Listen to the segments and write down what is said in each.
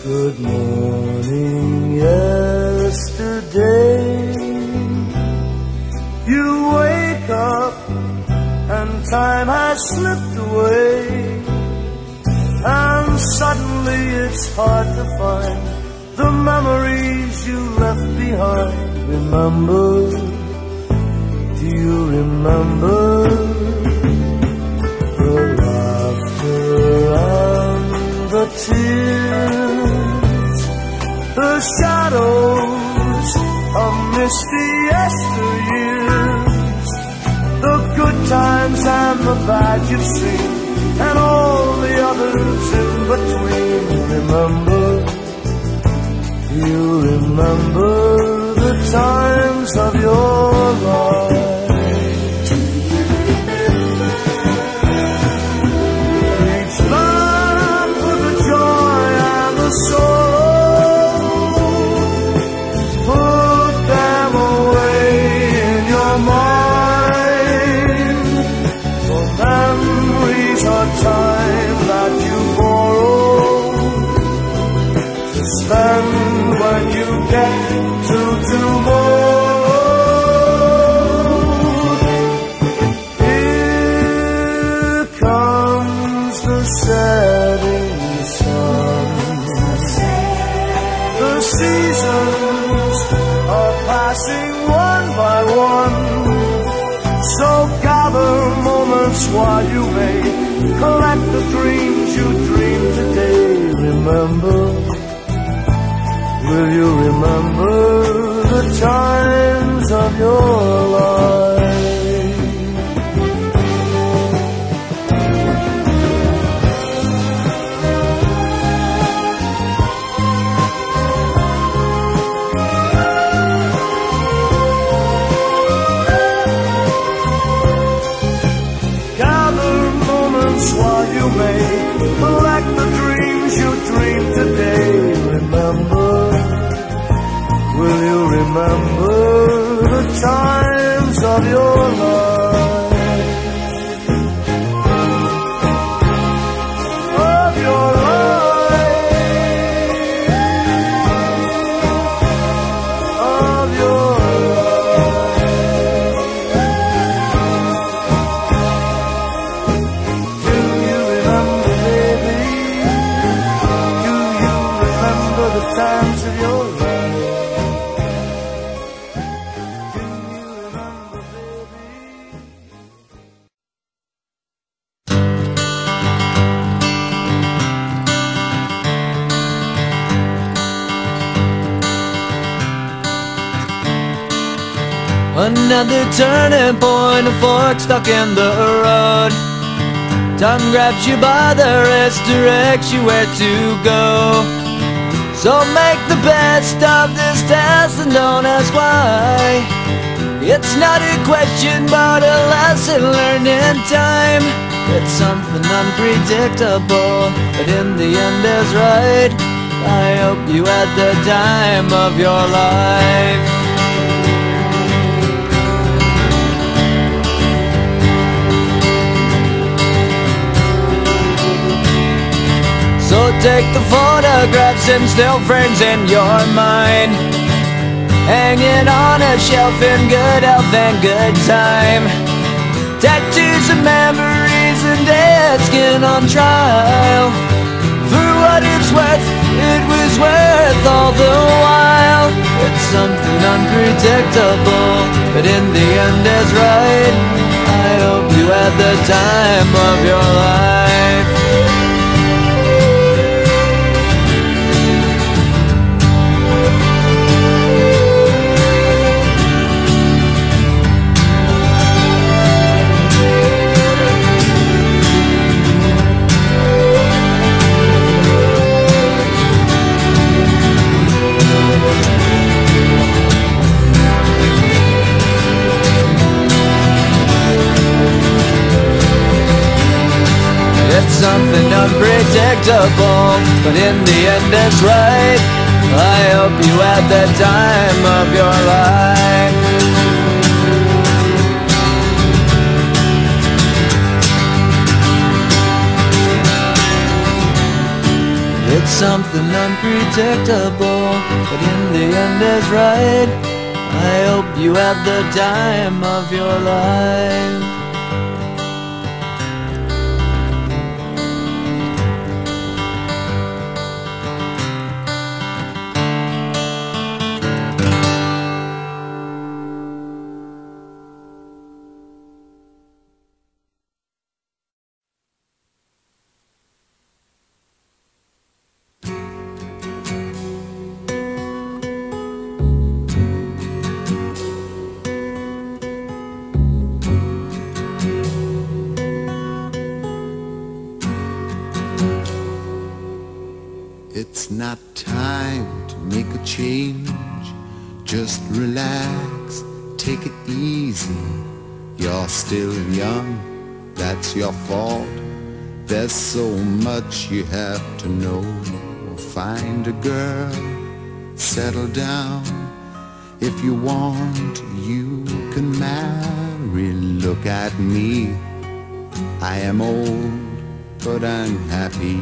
Good morning, yesterday. You wake up and time has slipped away, and suddenly it's hard to find the memories you left behind. Remember, do you remember the laughter and the tears, the shadows of misty yesteryears, the good times and the bad you've seen, and all the others in between? Remember, do you remember the times of your life? Each man for the joy and the sorrow, put them away in your mind, for memories are time that you borrow to spend when you get to tomorrow. Here comes the setting sun. The seasons are passing one by one, so gather moments while you may collect the dreams you dreamed today. Remember, will you remember the times of your life? Gather moments while you may collect the dreams you dreamed today. Remember, will you remember the times of your life? Of your life. Of your life. Do you remember, baby? Do you remember the times of your life? Another turning point, a fork stuck in the road. Time grabs you by the wrist, directs you where to go. So make the best of this test and don't ask why. It's not a question but a lesson learned in time. It's something unpredictable, but in the end is right. I hope you had the time of your life. So take the photographs and still frames in your mind, hanging on a shelf in good health and good time. Tattoos of memories and dead skin on trial. For what it's worth, it was worth all the while. It's something unpredictable, but in the end is right. I hope you had the time of your life. It's something unpredictable, but in the end it's right. I hope you had the time of your life. It's something unpredictable, but in the end is right. I hope you have the time of your life. It's not time to make a change. Just relax, take it easy. You're still young, that's your fault. There's so much you have to know. Find a girl, settle down. If you want, you can marry. Look at me, I am old, but I'm happy.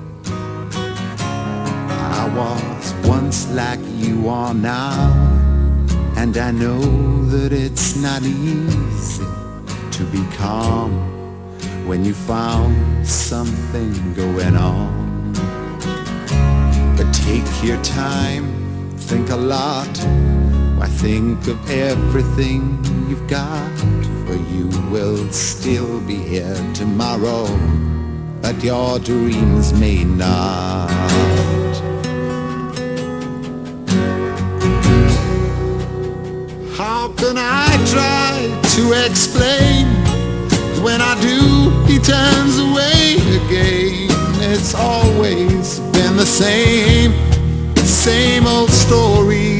I was once like you are now, and I know that it's not easy to be calm when you found something going on. But take your time, think a lot. Why, think of everything you've got, for you will still be here tomorrow, but your dreams may not. How can I try to explain? When I do, he turns away again. It's always been the same old story.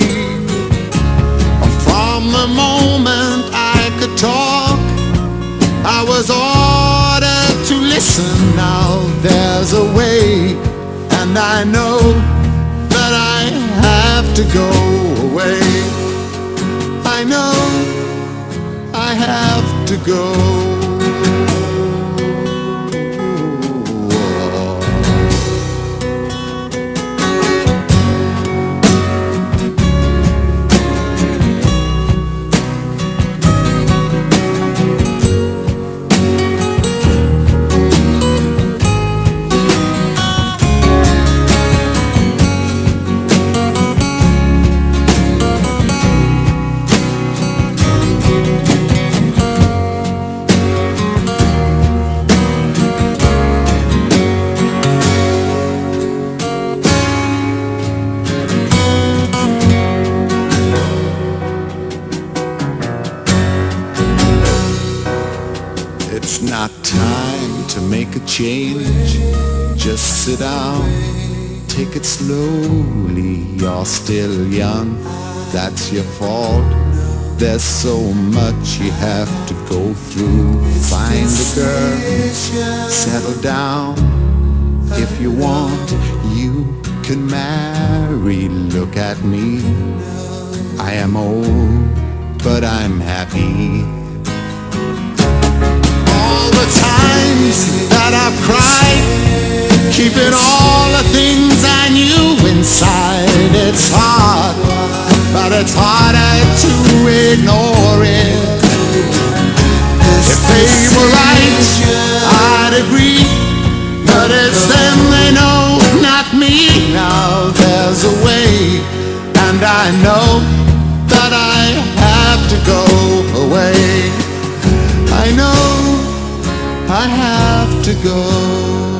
From the moment I could talk, I was ordered to listen. Now there's a way, and I know that I have to go away. I know I have to go. It's not time to make a change. Just sit down, take it slowly. You're still young, that's your fault. There's so much you have to go through. Find a girl, settle down. If you want, you can marry. Look at me, I am old, but I'm happy. All the times that I've cried, keeping all the things I knew inside. It's hard, but it's harder to ignore it. If they were right, I'd agree, but it's them they know, not me. Now there's a way, and I know that I have to go away. I know I have to go.